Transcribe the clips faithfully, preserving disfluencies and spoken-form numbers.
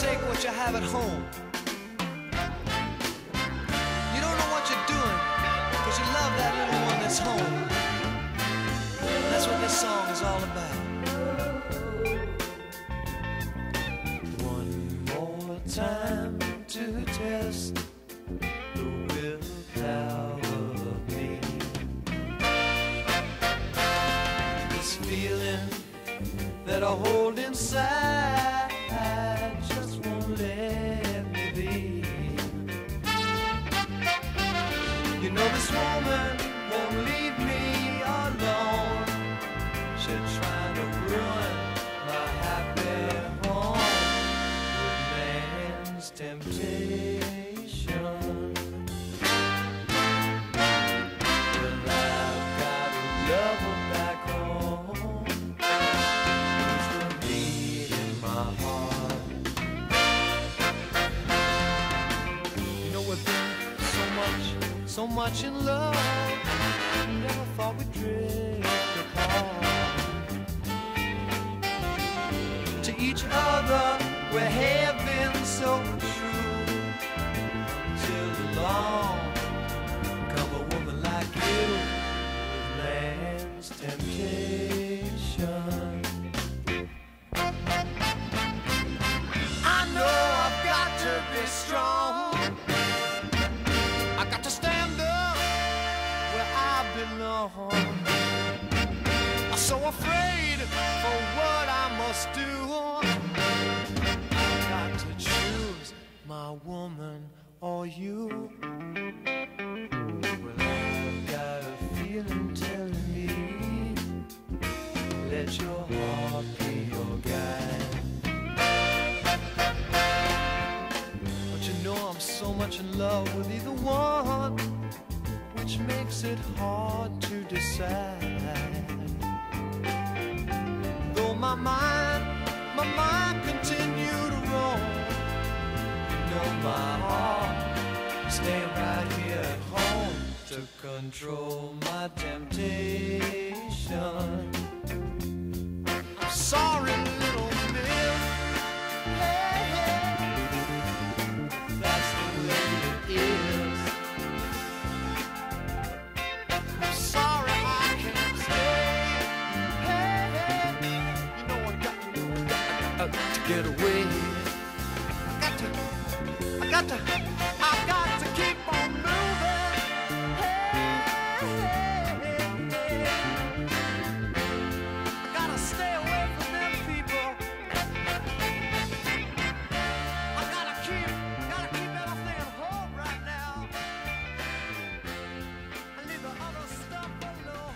forsake what you have at home. You don't know what you're doing, because you love that little one that's home. That's what this song is all about. One more time to test the willpower of me. This feeling that I hold inside just won't let me be. You know this woman won't leave me alone. She's trying to ruin my happy home with man's temptation. Well, I've got a lover back home. He's the beat in my heart. You know we've been so much, so much in love. Never thought we'd drift apart. To each other we have been so true, till along come a woman like you with man's temptation. I know I've got to be strong. I got to stand up where I belong. I'm so afraid for what I must do. I've got to choose my woman or you. Well, I've got a feeling telling me, let your heart be your guide. But you know I'm so much in love with either one, which makes it hard to decide. Though my mind, my mind continue to roam, you know my heart staying right here at home to control my temptation. I'm sorry, little miss. Hey, hey. That's the way it is. I'm sorry I can't stay. Hey, hey. You know I got, you know I got to get away. I got to, I got to, I got to keep on moving. Hey, hey, hey. I gotta stay away from them people. I gotta keep, gotta keep everything at home right now, and leave the other stuff alone.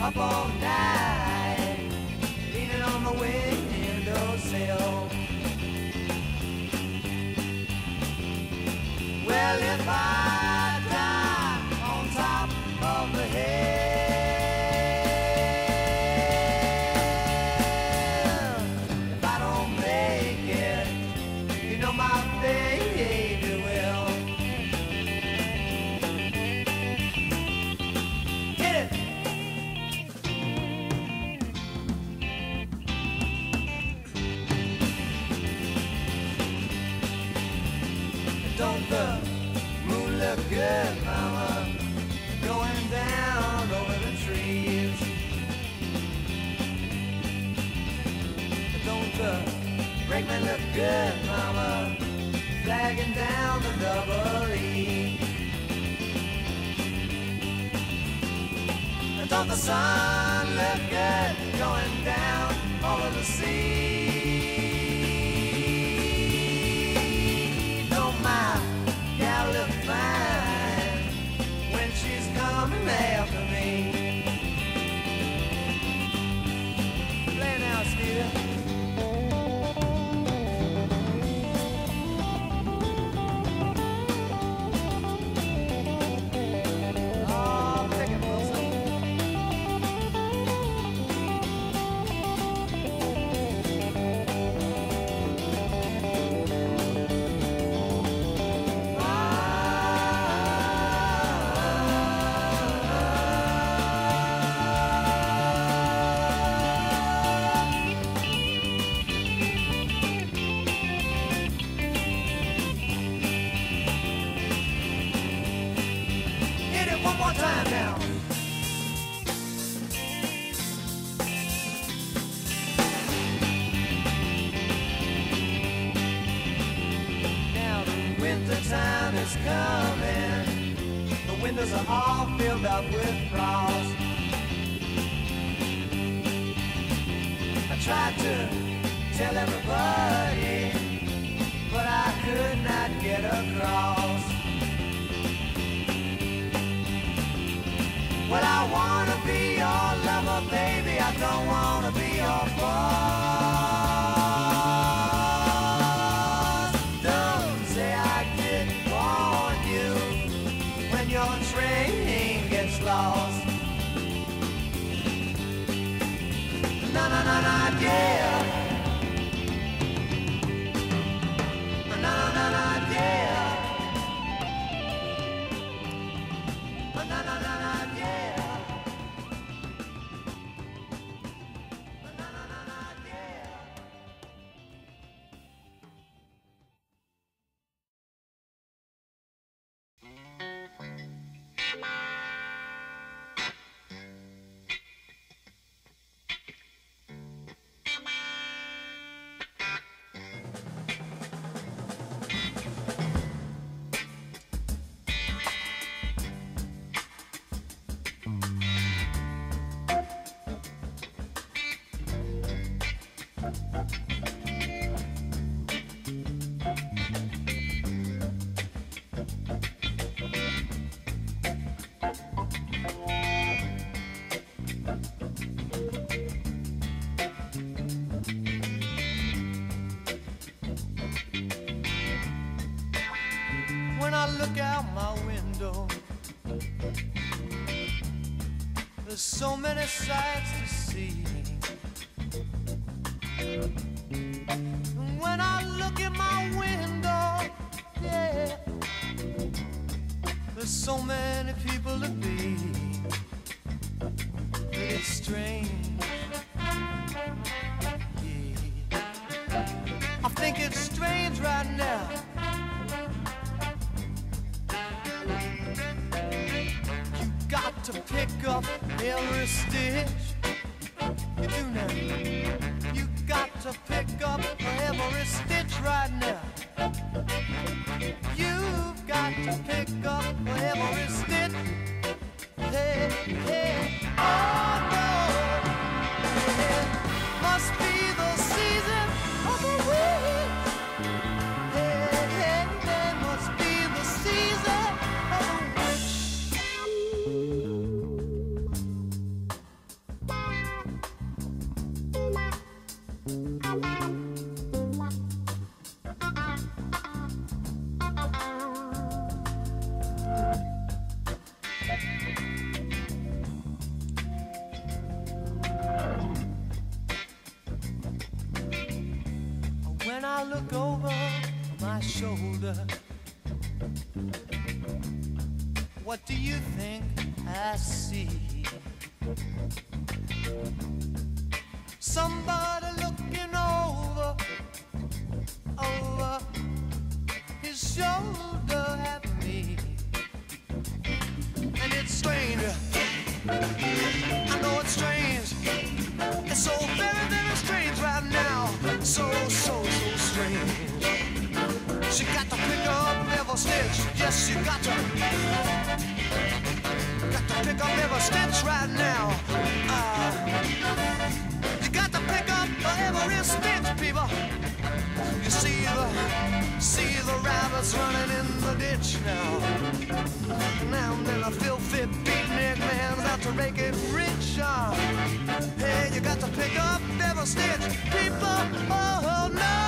up all night, leaning on the windowsill. Well, if I die on top of the hill, if I don't make it, you know my baby will. Hit it! Don't the moon look good, mama, going down over the trees? Don't the brakeman look good, mama, flagging down the double E? Don't the sun look good, going down over the sea? Look fine when she's coming after me. Play now, Steve. Oh, pick it, Wilson. Time is coming. The windows are all filled up with frost. I tried to tell everybody, but I could not get across. Well, I wanna be your lover, baby, I don't wanna be your boss. Don't say I didn't warn you when your train gets lost. Na na na na, yeah. Na na na na, yeah. Na na na na, yeah. When I look out my window, there's so many sights to see. And when I look in my window, yeah, there's so many people to be. It's strange, yeah. I think it's strange right now. Got to pick up every stitch. You do now. You got to pick up every stitch right now. You've got to pick up every stitch. Hey, hey, oh no. It must be the season of the wind. Hey, hey, it must be the season of the witch. look over my shoulder, what do you think I see? Somebody looking over, over his shoulder at me. And it's strange, I know it's strange. It's so very, very strange right now. So, so, so strange. She got to pick up every stitch. Yes, you got to. Got to pick up every stitch right now. Uh, you got to pick up every stitch, people. You see the, see the rabbits running in the ditch now. Now and then a filthy beatnik man's out to make it rich. Uh, hey, you got to pick up every stitch, people. Oh no,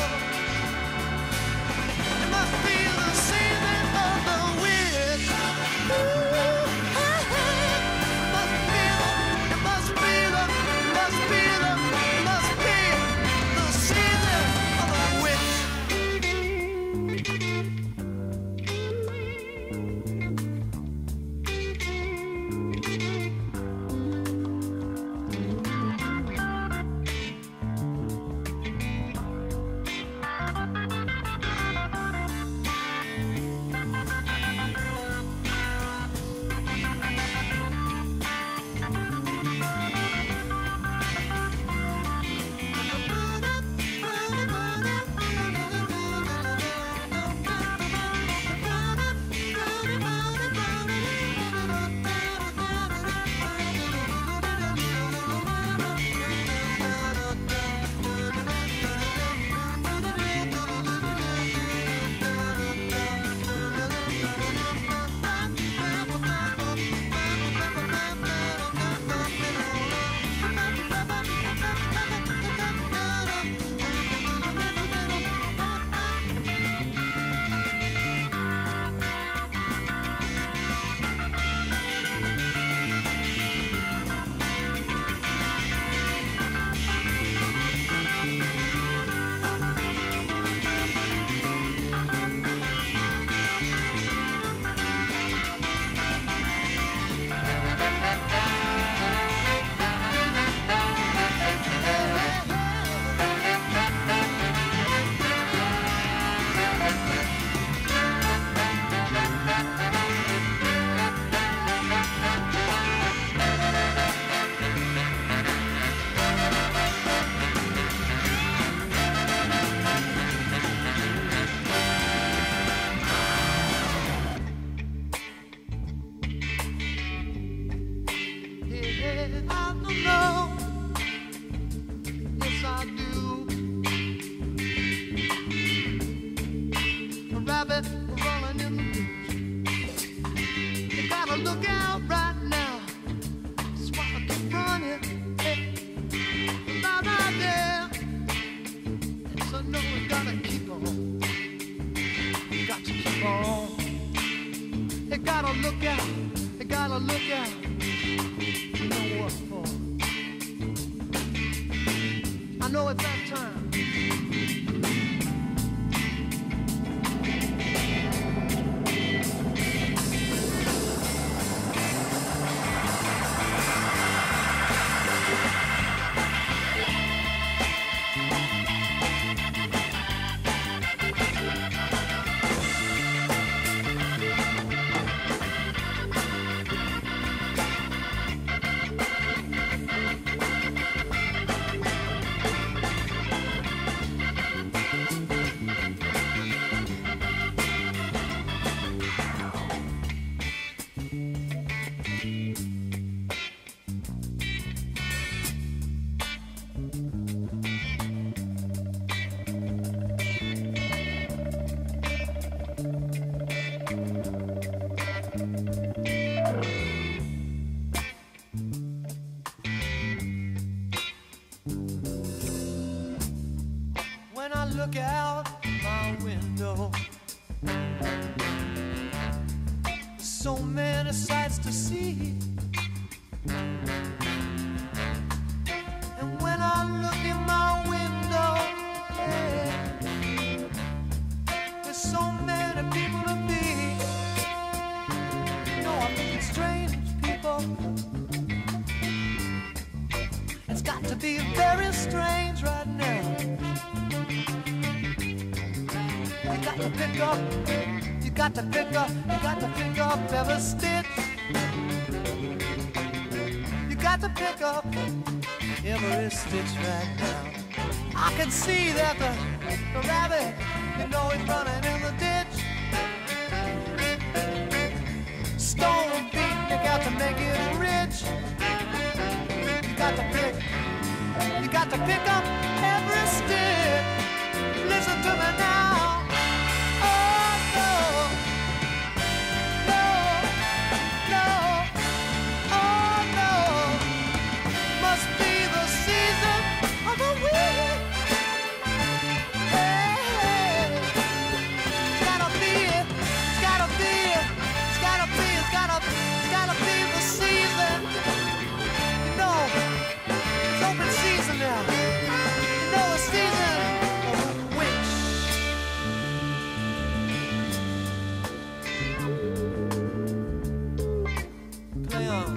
it must be the season of the witch. Ooh, hey, hey. Must be the, it must be the, must be the, must be the season of the witch. Look out my window, so many sights to see. And when I look in my window, yeah, got to be very strange right now. You got to pick up, you got to pick up, you got to pick up every stitch. You got to pick up every stitch right now. I can see that the, the rabbit, you know he's running in the ditch. Stone beat, you got to make it rich. You got to pick, you got to pick up every stick. Listen to me now. Oh no, no, no, oh no. Must be the season of the week. Hey, hey. It's gotta be, it's gotta be, it's gotta be, it's gotta, it's gotta be the season. You know, it's open season now. You know the season of the witch. Play on.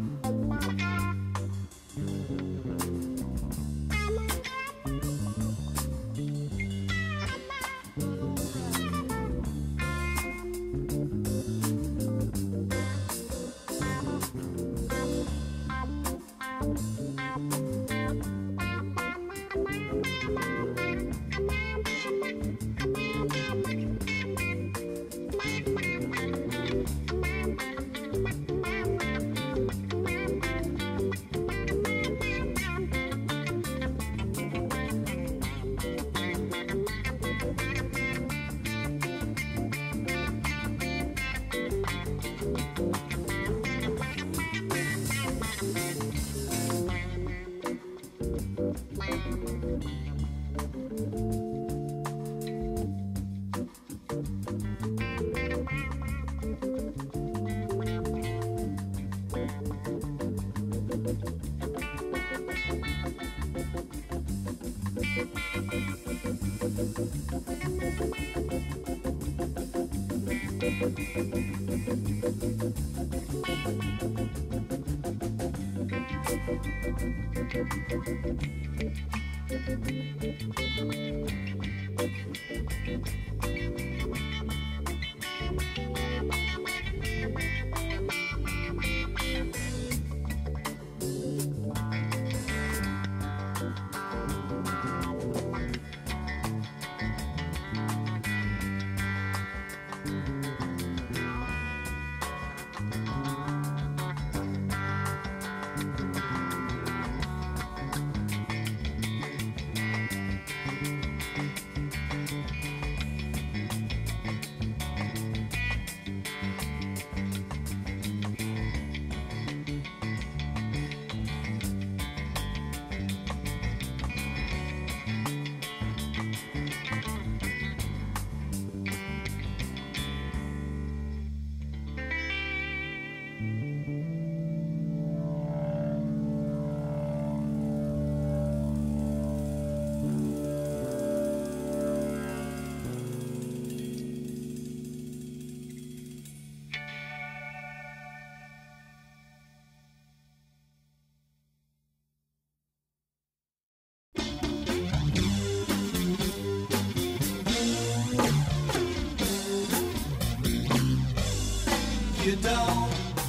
You don't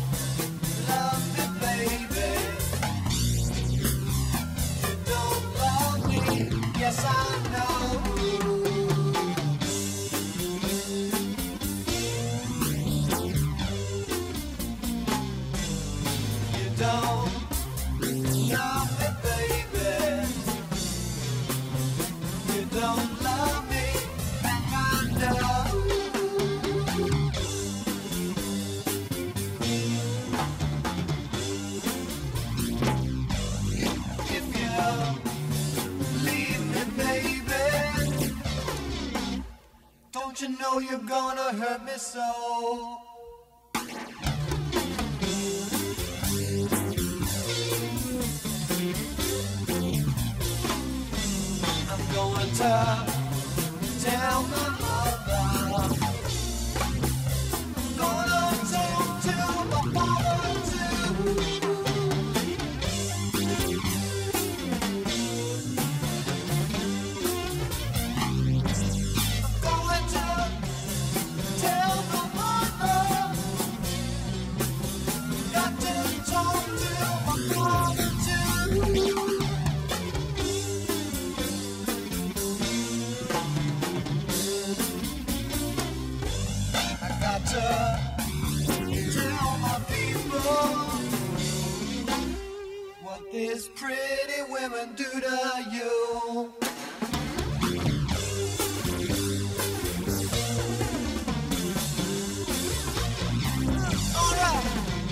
love me, baby. You don't love me. Yes, I know. You don't love me, baby. You don't love me. I know. Don't you know you're gonna hurt me so? I'm going to tell my mother. I'm gonna talk to my father too. women do to you. All right.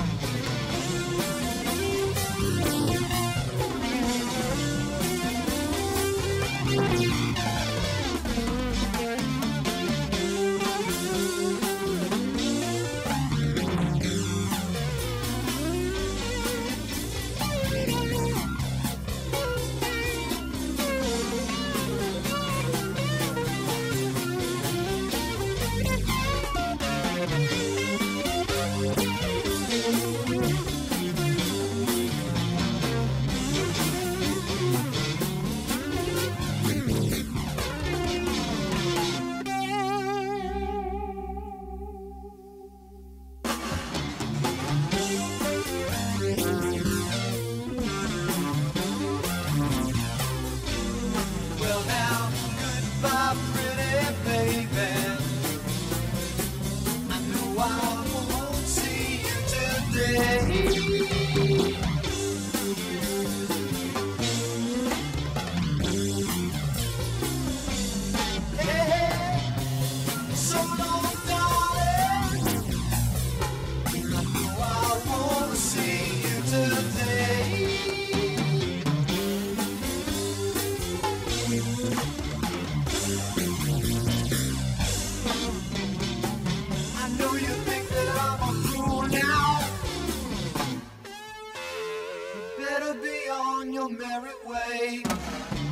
Well now, goodbye pretty baby. I know I won't see you today. Hey, hey, so long darling. I know I won't see you today. I know you think that I'm a fool now. You better be on your merry way.